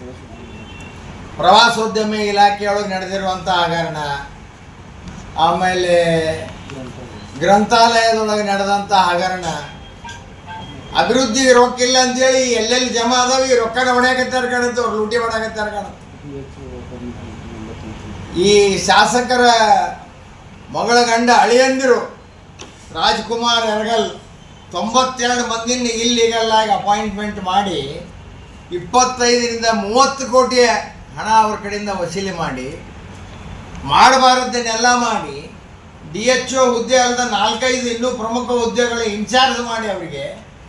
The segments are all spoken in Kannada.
ಪ್ರವಾಸೋದ್ಯಮ ಇಲಾಖೆಯೊಳಗೆ ನಡೆದಿರುವಂಥ ಹಗರಣ, ಆಮೇಲೆ ಗ್ರಂಥಾಲಯದೊಳಗೆ ನಡೆದಂಥ ಹಗರಣ, ಅಭಿವೃದ್ಧಿಗೆ ರೊಕ್ಕ ಇಲ್ಲ ಅಂತೇಳಿ ಎಲ್ಲೆಲ್ಲಿ ಜಮಾ ಅದಾವ ಈ ರೊಕ್ಕನ ಹೊಡೆಯಕತ್ತಾರ ಕಾಣುತ್ತೆ, ಅವ್ರು ಲೂಟಿ ಮಾಡಕತ್ತಾರ ಕಾಣುತ್ತೆ. ಈ ಶಾಸಕರ ಮಗಳ ಗಂಡ ಅಳಿಯಂದಿರು ರಾಜ್ಕುಮಾರ್ ಯರಗಲ್ 92 ಮಂದಿನ ಇಲ್ಲಿಗಲ್ಲಾಗಿ ಅಪಾಯಿಂಟ್ಮೆಂಟ್ ಮಾಡಿ 25ರಿಂದ 30 ಕೋಟಿ ಹಣ ಅವ್ರ ಕಡೆಯಿಂದ ವಸೂಲಿ ಮಾಡಬಾರದನ್ನೆಲ್ಲ ಮಾಡಿ DHO ಹುದ್ದೆ ಅಲ್ಲದ 4-5 ಇನ್ನೂ ಪ್ರಮುಖ ಹುದ್ದೆಗಳ ಇನ್ಚಾರ್ಜ್ ಮಾಡಿ ಅವರಿಗೆ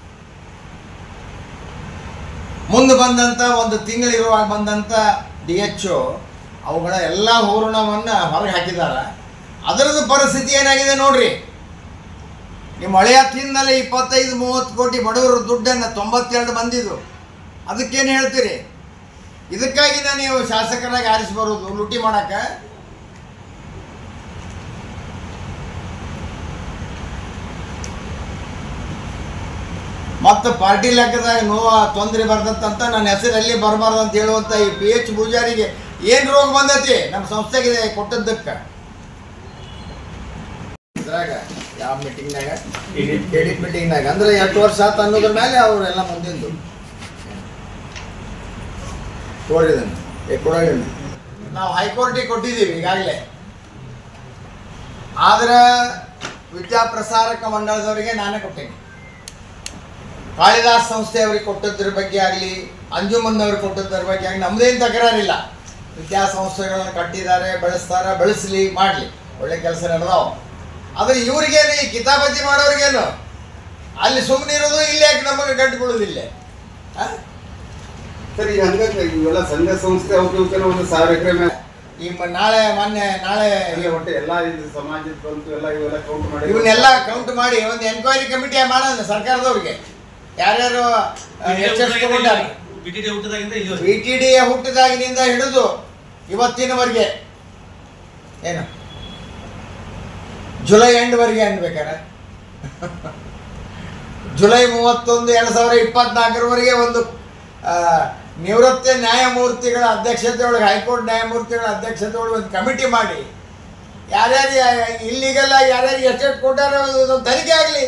ಮುಂದೆ ಬಂದಂಥ ಒಂದು ತಿಂಗಳಿರುವಾಗ ಬಂದಂಥ DHO ಅವುಗಳ ಎಲ್ಲ ಹೂರಣವನ್ನು ಹೊರಗೆ ಹಾಕಿದ್ದಾರೆ. ಅದರದ್ದು ಪರಿಸ್ಥಿತಿ ಏನಾಗಿದೆ ನೋಡ್ರಿ. ನಿಮ್ಮ ಹಳೆಯ ತಿಂದಲೇ 25-30 ಕೋಟಿ ಬಡವರು ದುಡ್ಡನ್ನು 92 ಮಂದಿದು ಅದಕ್ಕೇನು ಹೇಳ್ತೀರಿ? ಇದಕ್ಕಾಗಿ ನೀವು ಶಾಸಕರಾಗಿ ಆರಿಸಿ ಬರೋದು ಲೂಟಿ ಮಾಡಕ್ಕೆ? ಮತ್ತು ಪಾರ್ಟಿ ಲೆಕ್ಕದಾಗ ತೊಂದರೆ ಬರ್ತಂತ ನನ್ನ ಹೆಸರು ಎಲ್ಲಿ ಬರಬಾರ್ದು ಅಂತ ಹೇಳುವಂಥ ಈ PH ಪೂಜಾರಿಗೆ ಏನು ರೋಗ ಬಂದೈತಿ ನಮ್ಮ ಸಂಸ್ಥೆಗೆ ಕೊಟ್ಟದ್ದಕ್ಕೆ? ಇದ್ರಾಗ ಯಾವ ಮೀಟಿಂಗ್ನಾಗ ಎಡಿಟ್ ಮೀಟಿಂಗ್ನಾಗ ಅಂದ್ರೆ 8 ವರ್ಷ ಆತ ಅನ್ನೋದ್ರ ಮೇಲೆ ಅವರೆಲ್ಲ ಮುಂದಿಂದು ಕೊಡೋದನ್ನು ನಾವು ಹೈಕೋರ್ಟಿಗೆ ಕೊಟ್ಟಿದ್ದೀವಿ ಈಗಾಗಲೇ. ಆದ್ರೆ ವಿದ್ಯಾಪ್ರಸಾರಕ ಮಂಡಳದವರಿಗೆ ನಾನೇ ಕೊಟ್ಟೇನೆ. ಕಾಳಿದಾಸ್ ಸಂಸ್ಥೆಯವ್ರಿಗೆ ಕೊಟ್ಟದ್ರ ಬಗ್ಗೆ ಆಗಲಿ, ಅಂಜುಮನ್ ಅವ್ರಿಗೆ ಕೊಟ್ಟದ್ರ ಬಗ್ಗೆ ಆಗಲಿ ನಮ್ಮದೇನು ತಕರಾರಿಲ್ಲ. ವಿದ್ಯಾಸಂಸ್ಥೆಗಳನ್ನು ಕಟ್ಟಿದ್ದಾರೆ, ಬೆಳೆಸ್ತಾರೆ, ಬೆಳೆಸಲಿ, ಮಾಡಲಿ, ಒಳ್ಳೆ ಕೆಲಸ ನಡೆದಾವ. ಆದರೆ ಇವ್ರಿಗೇನು ಈ ಕಿತಾಪತಿ ಮಾಡೋರಿಗೇನು ಅಲ್ಲಿ ಸುಮ್ಮನೆ ಇರೋದು, ಇಲ್ಲಿ ಯಾಕೆ ನಮಗೆ ಗಂಟುಕೊಳ್ಳೋದಿಲ್ಲ? ಸರಿ, ಹಂಗಾಗಿ ಇವೆಲ್ಲ ಸಂಘ ಸಂಸ್ಥೆ ಅವಕ್ಕೆ ಒಂದು 1000 ಎಕರೆ ಮೇಲೆ ನಾಳೆ ಒಟ್ಟು ಎಲ್ಲ ಇದು ಸಮಾಜದ ಬಂತು ಎಲ್ಲ ಇವೆಲ್ಲ ಕೌಂಟ್ ಮಾಡಿ ಇವನ್ನೆಲ್ಲ ಕೌಂಟ್ ಮಾಡಿ ಒಂದು ಎನ್ಕ್ವೈರಿ ಕಮಿಟಿ ಮಾಡೋದು ಸರ್ಕಾರದವ್ರಿಗೆ. ಯಾರ್ಯಾರು ಎಚ್ಚರಿಸಿಕೊಂಡಿದ್ದಾರೆ BTD ಹುಟ್ಟಿದಾಗಿನಿಂದ ಹಿಡಿದು ಇವತ್ತಿನವರೆಗೆ ಏನು ಜುಲೈ ಎಂಡ್ವರೆಗೆ ಅನ್ಬೇಕಾರೆ ಜುಲೈ 31, 2024 ಒಂದು ನಿವೃತ್ತ ನ್ಯಾಯಮೂರ್ತಿಗಳ ಅಧ್ಯಕ್ಷತೆಯೊಳಗೆ, ಹೈಕೋರ್ಟ್ ನ್ಯಾಯಮೂರ್ತಿಗಳ ಅಧ್ಯಕ್ಷತೆಯೊಳಗೆ ಒಂದು ಕಮಿಟಿ ಮಾಡಿ ಯಾರ್ಯಾರು ಇಲ್ಲಿಗೆಲ್ಲ ಯಾರ್ಯಾರು ಎಷ್ಟೆಷ್ಟು ಕೊಟ್ಟಾರ ತನಿಖೆ ಆಗಲಿ.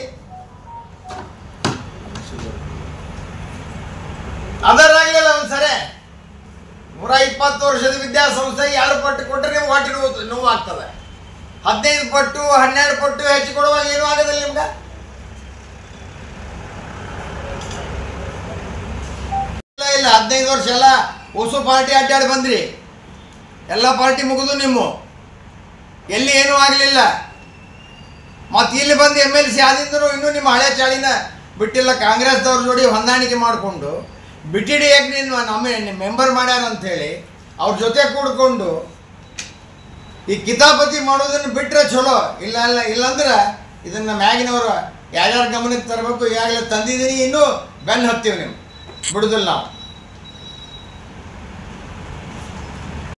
ಅದರಾಗಲಿಲ್ಲ ಒಂದ್ಸರಿ 120 ವರ್ಷದ ವಿದ್ಯಾಸಂಸ್ಥೆಗೆ 2 ಪಟ್ಟು ಕೊಟ್ಟರೆ ನಿಮ್ಗೆ ಹೊಟ್ಟೆ ನೋವು ಆಗ್ತದೆ. 15 ಪಟ್ಟು 12 ಪಟ್ಟು ಹೆಚ್ಚು ಕೊಡುವಾಗ ಏನೂ ಆಗೋದಿಲ್ಲ ನಿಮ್ಗೆ. ಇಲ್ಲ 15 ವರ್ಷ ಎಲ್ಲ ಹೊಸ ಪಾರ್ಟಿ ಅಡ್ಡಾಡಿ ಬಂದ್ರಿ, ಎಲ್ಲ ಪಾರ್ಟಿ ಮುಗಿದು ನಿಮ್ಮ ಎಲ್ಲಿ ಏನೂ ಆಗಲಿಲ್ಲ. ಮತ್ತು ಇಲ್ಲಿ ಬಂದು MLC ಆದಿಂದರೂ ಇನ್ನೂ ನಿಮ್ಮ ಹಳೆ ಚಾಳಿನ ಬಿಟ್ಟಿಲ್ಲ. ಕಾಂಗ್ರೆಸ್ದವ್ರ ಜೋಡಿ ಹೊಂದಾಣಿಕೆ ಮಾಡಿಕೊಂಡು BTD ಯಾಕೆ ನಿಮ್ಮ ಮೆಂಬರ್ ಮಾಡ್ಯಾರ ಅಂಥೇಳಿ ಅವ್ರ ಜೊತೆ ಕೂಡ್ಕೊಂಡು ಈ ಕಿತಾಪತಿ ಮಾಡೋದನ್ನು ಬಿಟ್ಟರೆ ಚಲೋ. ಇಲ್ಲಾಂದ್ರೆ ಇದನ್ನು ಮ್ಯಾಗಿನವರು ಯಾರ್ಯಾರ ಗಮನಕ್ಕೆ ತರಬೇಕು. ಈಗಾಗಲೇ ತಂದಿದ್ದೀನಿ, ಇನ್ನೂ ಬೆನ್ನು ಹತ್ತೀವಿ, ನೀವು ಬಿಡುದಿಲ್ಲ ನಾವು.